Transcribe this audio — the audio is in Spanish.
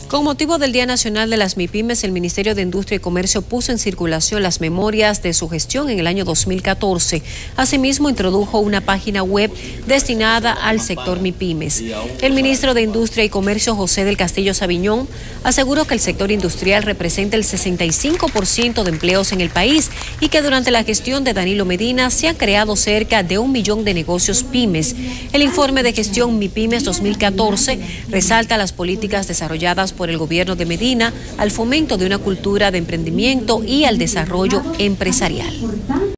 Con motivo del Día Nacional de las MIPYMES, el Ministerio de Industria y Comercio puso en circulación las memorias de su gestión en el año 2014. Asimismo, introdujo una página web destinada al sector MIPYMES. El ministro de Industria y Comercio, José del Castillo Sabiñón, aseguró que el sector industrial representa el 65% de empleos en el país y que durante la gestión de Danilo Medina se han creado cerca de 1 millón de negocios pymes. El informe de gestión MIPYMES 2014 resalta las políticas desarrolladas por el gobierno de Medina al fomento de una cultura de emprendimiento y al desarrollo empresarial.